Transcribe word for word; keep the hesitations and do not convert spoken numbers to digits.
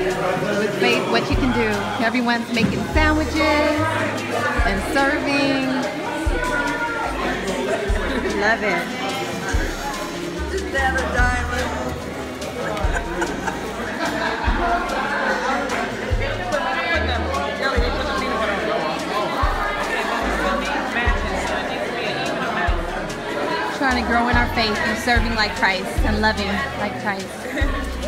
With faith, what you can do. Everyone's making sandwiches and serving. Love it. Just down a diamond. Trying to grow in our faith and serving like Christ and loving like Christ.